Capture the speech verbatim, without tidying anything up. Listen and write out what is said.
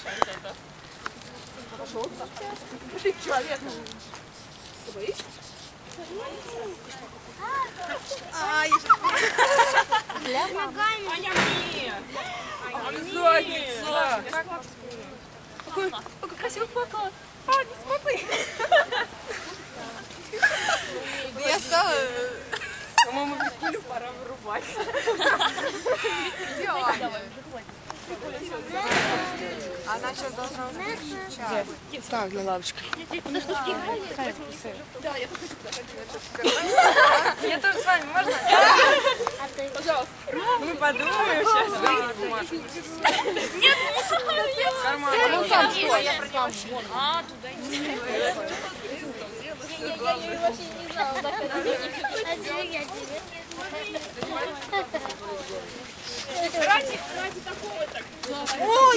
Пошел. Ты человек. Ты боишься? А, еще. Аня, мне. Задница. Какой, какой красивый плакат. А, не смотри. Я стала... По-моему, Викулю пора вырубать. Она сейчас должна уже час. Так, на лавочке. Да, я тоже туда. Я тоже с вами, можно? Пожалуйста. Мы подумаем сейчас. Нет, нормально. Я про него. А, туда не Я вообще не знала. Ради такого так.